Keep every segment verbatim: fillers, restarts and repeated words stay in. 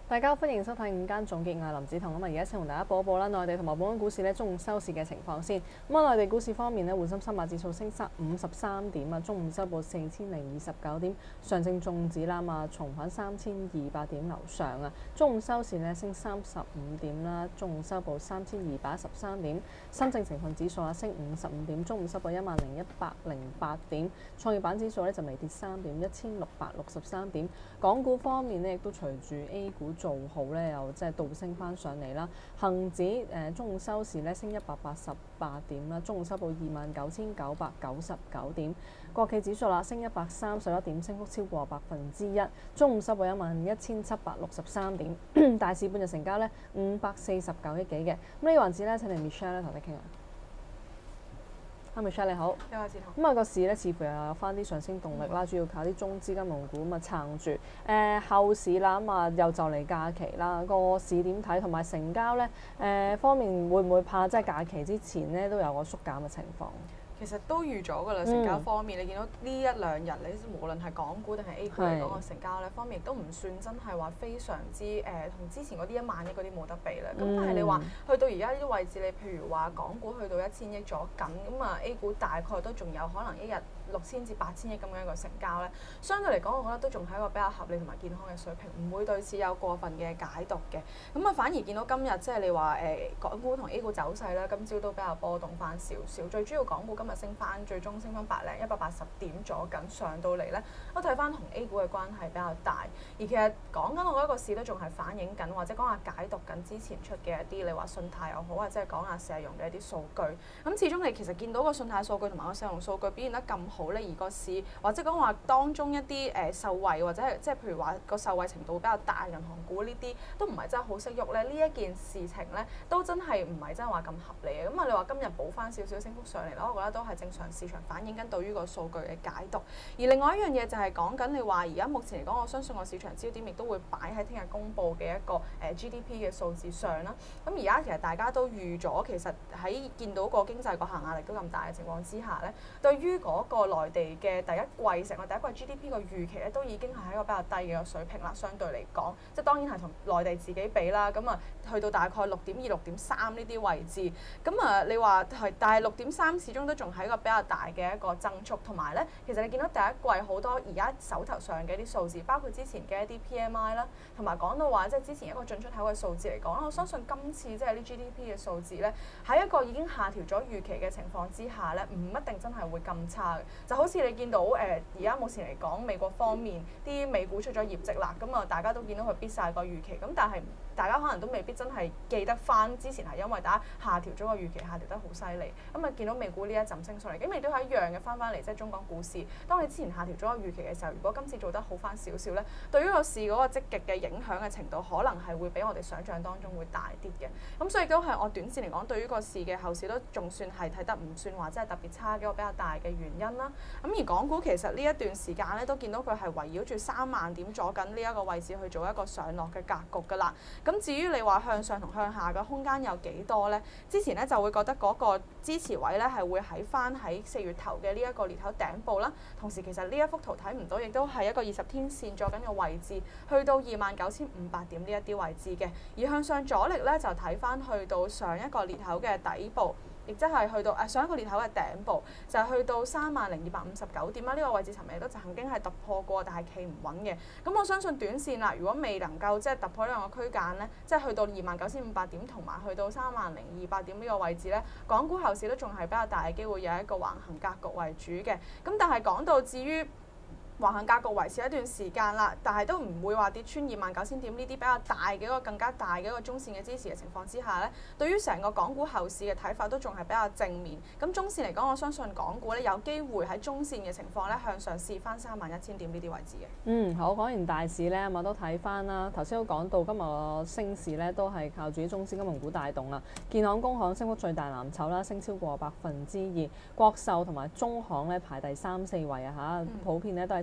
大家好，歡迎收睇午間總結，我係林子彤。咁啊，而家先同大家報一報啦，內地同埋本港股市咧中午收市嘅情況先。咁啊，內地股市方面咧，滬深三百指數升三五十三點啊，中午收報四千零二十九點，上證綜指啦嘛，重返三千二百點樓上啊。中午收市咧升三十五點啦，中午收報三千二百一十三點。深證成分指數啊升五十五點，中午收報一萬零一百零八點。創業板指數咧就微跌三點，一千六百六十三點。港股方面咧亦都隨住 A 股做好咧，又即係倒升翻上嚟啦。恒指誒、呃、中午收市咧升一百八十八點啦，中午收報二萬九千九百九十九點。國企指數啦升一百三十一點，升幅超過百分之一。中午收報一萬一千七百六十三點。大市半日成交咧五百四十九億幾嘅。咁呢個環節咧，請嚟 Michelle 咧同你傾下。Hi Michelle 你好， 你好，志彤。 咁啊個市咧似乎又有翻啲上升動力啦，主要靠啲中資金融股咁啊撐住。誒、呃、後市啦，咁啊又就嚟假期啦，個市點睇？同埋成交咧誒、呃、方面會唔會怕即係假期之前咧都有個縮減嘅情況？ 其實都預咗㗎啦，成交方面，嗯、你見到呢一兩日，你無論係港股定係 A 股嚟講個成交咧方面，都唔算真係話非常之誒，同、呃、之前嗰啲一萬億嗰啲冇得比啦。咁、嗯、但係你話去到而家呢啲位置，你譬如話港股去到一千億左緊，咁啊 A 股大概都仲有可能一日六千至八千億咁樣一個成交咧，相對嚟講，我覺得都仲係一個比較合理同埋健康嘅水平，唔會對此有過分嘅解讀嘅。咁啊，反而見到今日即係你話誒、呃、港股同 A 股走勢咧，今朝都比較波動翻少少。最主要港股今日升翻，最終升翻百零一百八十點左緊上到嚟咧，我睇翻同 A 股嘅關係比較大。而其實講緊我覺得個市都仲係反映緊，或者講下解讀緊之前出嘅一啲你話信貸又好，或者係講下社融嘅一啲數據。咁始終你其實見到個信貸數據同埋個社融數據表現得咁好咧，而個市或者講話當中一啲誒受惠或者係即係譬如話個受惠程度比較大，銀行股呢啲都唔係真係好識喐咧。呢一件事情咧都真係唔係真係話咁合理嘅。咁啊，你話今日補翻少少升幅上嚟啦，我覺得都係正常市場反映緊對於個數據嘅解讀。而另外一樣嘢就係講緊你話而家目前嚟講，我相信個市場焦點亦都會擺喺聽日公佈嘅一個誒 G D P 嘅數字上啦。咁而家其實大家都預咗，其實喺見到個經濟個下壓力都咁大嘅情況之下咧，對於嗰個內地嘅第一季成個第一季 G D P 個預期咧，都已經係喺一個比較低嘅一個水平啦。相對嚟講，即係當然係同內地自己比啦。咁啊，去到大概六點二、六點三呢啲位置。咁啊，你話係，但係六點三始終都仲係一個比較大嘅一個增速。同埋咧，其實你見到第一季好多而家手頭上嘅一啲數字，包括之前嘅一啲 P M I 啦，同埋講到話即係之前一個進出口嘅數字嚟講，我相信今次即係啲 G D P 嘅數字咧，喺一個已經下調咗預期嘅情況之下咧，唔一定真係會咁差嘅。就好似你見到誒而家目前嚟講，美國方面啲美股出咗業績啦，咁啊大家都見到佢必晒個預期，咁但係大家可能都未必真係記得翻之前係因為大家下調咗個預期，下調得好犀利，咁啊見到美股呢一陣升上嚟，咁亦都係一樣嘅翻翻嚟，即係中港股市。當你之前下調咗個預期嘅時候，如果今次做得好翻少少咧，對於個市嗰個積極嘅影響嘅程度，可能係會比我哋想象當中會大啲嘅。咁所以都係我短線嚟講，對於個市嘅後市都仲算係睇得唔算話真係特別差嘅一個比較大嘅原因啦。咁而港股其實呢一段時間咧，都見到佢係圍繞住三萬點左緊呢一個位置去做一個上落嘅格局㗎啦。咁至於你話向上同向下嘅空間有幾多咧？之前咧就會覺得嗰個支持位咧係會喺翻喺四月頭嘅呢一個裂口頂部啦。同時其實呢一幅圖睇唔到，亦都係一個二十天線做緊嘅位置，去到二萬九千五百點呢一啲位置嘅。而向上阻力咧就睇翻去到上一個裂口嘅底部。亦即係去到誒上一個裂口嘅頂部，就係、是、去到三萬零二百五十九點啦。呢、這個位置尋日都曾經係突破過，但係企唔穩嘅。咁我相信短線啦，如果未能夠即係突破呢兩個區間咧，即係去到二萬九千五百點同埋去到三萬零二百點呢個位置咧，港股後市都仲係比較大嘅機會有一個橫行格局為主嘅。咁但係講到至於橫行格局維持一段時間啦，但係都唔會話跌穿二萬九千點呢啲比較大嘅一個更加大嘅一個中線嘅支持嘅情況之下咧，對於成個港股後市嘅睇法都仲係比較正面。咁中線嚟講，我相信港股咧有機會喺中線嘅情況咧向上試翻三萬一千點呢啲位置嘅。 嗯，好，講完大市咧，我都睇翻啦。頭先都講到今日個升市咧都係靠住啲中資金融股帶動啦。建行、工行升幅最大藍籌啦，升超過百分之二。國壽同埋中行咧排第三四位啊嚇，普遍咧都係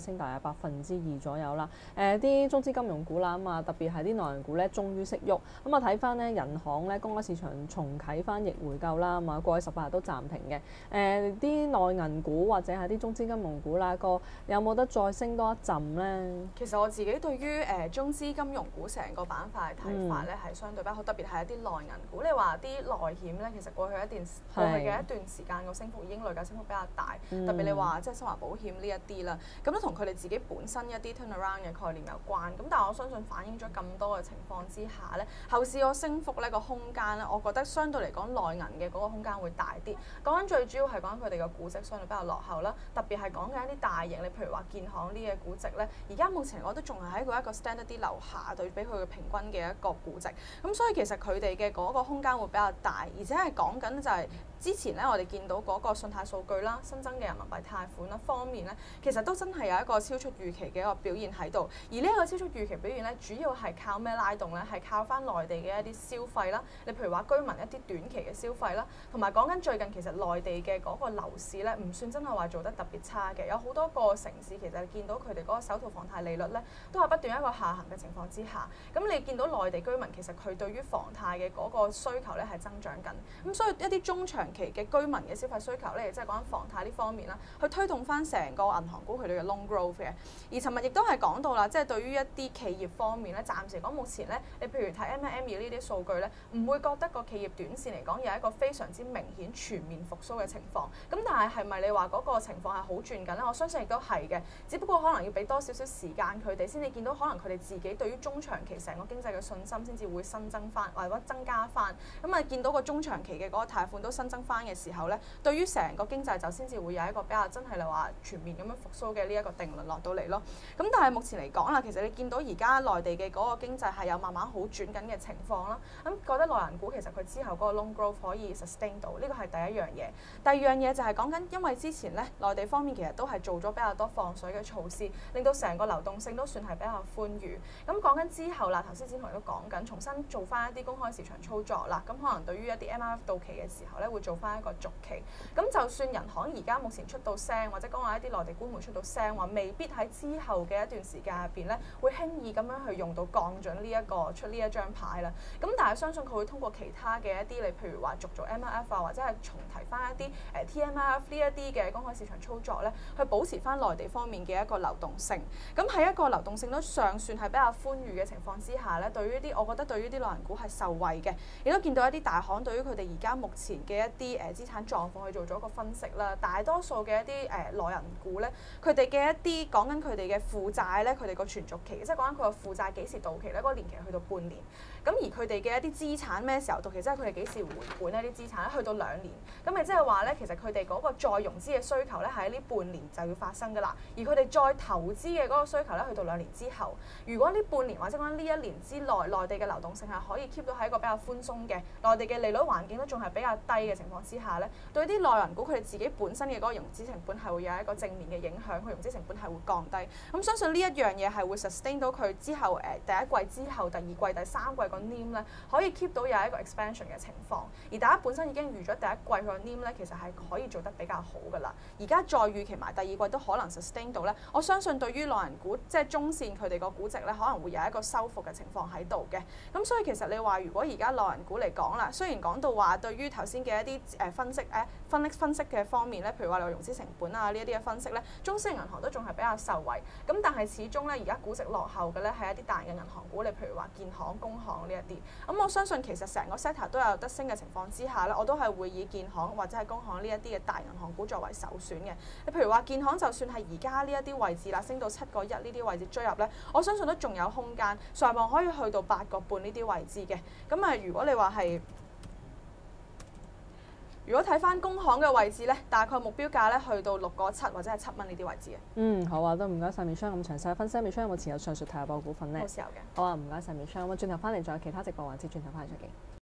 升大約百分之二左右啦。誒、呃、啲中資金融股啦，咁啊特別係啲內銀股咧，終於識喐。咁啊睇翻咧，銀行咧公開市場重啟翻逆回購啦，咁啊過去十八日都暫停嘅。誒啲內銀股或者係啲中資金融股啦，個有冇得再升多一陣咧？ 其實我自己對於誒、呃、中資金融股成個板塊嘅睇法咧，係、嗯、相對比較好，特別係一啲內銀股。你話啲內險咧，其實過去一段過去嘅一段時間個升幅已經累計升幅比較大，嗯、特別你話即係新華保險呢一啲啦，咁都同佢哋自己本身一啲 turnaround 嘅概念有關。咁但係我相信反映咗咁多嘅情況之下咧，後市個升幅咧個空間咧，我覺得相對嚟講內銀嘅嗰個空間會大啲。講緊最主要係講緊佢哋嘅估值相對比較落後啦，特別係講緊一啲大型，你譬如話建行呢嘅估值咧，而家目前我都仲係喺個一個 standard 啲樓下對比佢嘅平均嘅一個估值。咁所以其實佢哋嘅嗰個空間會比較大，而且係講緊就係、是。之前咧，我哋見到嗰個信貸數據啦、新增嘅人民幣貸款啦方面咧，其實都真係有一個超出預期嘅一個表現喺度。而呢一個超出預期表現咧，主要係靠咩拉動咧？係靠翻內地嘅一啲消費啦。你譬如話居民一啲短期嘅消費啦，同埋講緊最近其實內地嘅嗰個樓市咧，唔算真係話做得特別差嘅。有好多個城市其實你見到佢哋嗰個首套房貸利率咧，都係不斷一個下行嘅情況之下。咁你見到內地居民其實佢對於房貸嘅嗰個需求咧係增長緊。咁所以一啲中長期嘅居民嘅消費需求咧，即係講緊房貸呢方面啦，去推動翻成個銀行股佢哋嘅 loan growth 嘅。而尋日亦都係講到啦，即係對於一啲企業方面咧，暫時講目前咧，你譬如睇 M S M E 呢啲數據咧，唔會覺得個企業短線嚟講有一個非常之明顯全面復甦嘅情況。咁但係係咪你話嗰個情況係好轉緊咧？我相信亦都係嘅，只不過可能要俾多少少時間佢哋先至見到，可能佢哋自己對於中長期成個經濟嘅信心先至會新增翻或者增加翻。咁啊見到個中長期嘅嗰個貸款都新增翻嘅時候咧，對於成個經濟就先至會有一個比較真係你話全面咁樣復甦嘅呢一個定論落到嚟咯。咁但係目前嚟講啦，其實你見到而家內地嘅嗰個經濟係有慢慢好轉緊嘅情況啦。咁覺得內銀股其實佢之後嗰個 loan growth 可以 sustain 到，呢個係第一樣嘢。第二樣嘢就係講緊，因為之前咧內地方面其實都係做咗比較多放水嘅措施，令到成個流動性都算係比較寬裕。咁講緊之後啦，頭先展彤都講緊，重新做翻一啲公開市場操作啦。咁可能對於一啲 M L F 到期嘅時候咧，會做翻一個續期。咁就算人行而家目前出到聲，或者講話一啲內地官媒出到聲，話未必喺之後嘅一段時間入邊咧，會輕易咁樣去用到降準呢、這、一個出呢一張牌啦。咁但係相信佢會通過其他嘅一啲，你譬如話續做 M L F 啊，或者係重提翻一啲誒 T M L F 呢一啲嘅公開市場操作咧，去保持翻內地方面嘅一個流動性。咁喺一個流動性都尚算係比較寬裕嘅情況之下咧，對於啲我覺得對於啲內銀股係受惠嘅。亦都見到一啲大行對於佢哋而家目前嘅一啲誒資產狀況去做咗一個分析啦。大多數嘅一啲誒內銀股咧，佢哋嘅一啲講緊佢哋嘅負債咧，佢哋個存續期，即係講緊佢個負債幾時到期咧？嗰、那個年期去到半年。咁而佢哋嘅一啲資產咩時候到期？即係佢哋幾時回本呢啲資產咧？去到兩年。咁咪即係話咧，其實佢哋嗰個再融資嘅需求咧，喺呢半年就要發生㗎啦。而佢哋再投資嘅嗰個需求咧，去到兩年之後。如果呢半年或者講呢一年之內，內地嘅流動性係可以 keep 到喺一個比較寬鬆嘅，內地嘅利率環境都仲係比較低嘅情況之下咧，對啲內銀股佢哋自己本身嘅嗰個融資成本係會有一個正面嘅影響，佢融資成本係會降低。咁相信呢一樣嘢係會 sustain 到佢之後誒、呃、第一季之後第二季第三季個 N I M 咧，可以 keep 到有一個 expansion 嘅情況。而大家本身已經預咗第一季佢個 N I M 咧，其實係可以做得比較好㗎啦。而家再預期埋第二季都可能 sustain 到咧，我相信對於內銀股即係中線佢哋個估值咧，可能會有一個收復嘅情況喺度嘅。咁所以其實你話如果而家內銀股嚟講啦，雖然講到話對於頭先嘅一啲誒分析誒分析分析嘅方面咧，譬如話你融資成本啊呢一啲嘅分析咧，中小型銀行都仲係比較受惠。咁但係始終咧，而家估值落後嘅咧係一啲大型嘅銀行股，你譬如話建行、工行呢一啲。咁我相信其實成個 sector 都有得升嘅情況之下咧，我都係會以建行或者係工行呢一啲嘅大銀行股作為首選嘅。你譬如話建行就算係而家呢一啲位置啦，升到七個一呢啲位置追入咧，我相信都仲有空間，上望可以去到八個半呢啲位置嘅。咁啊，如果你話係如果睇翻工行嘅位置咧，大概目標價咧去到六個七或者係七蚊呢啲位置嘅。 嗯，好啊，都唔該晒Michelle咁詳細分析。Michelle有冇持有上述提及嘅股份咧？ 冇持有嘅。 好啊，唔該晒Michelle。咁轉頭翻嚟再有其他直播環節，轉頭翻嚟再見。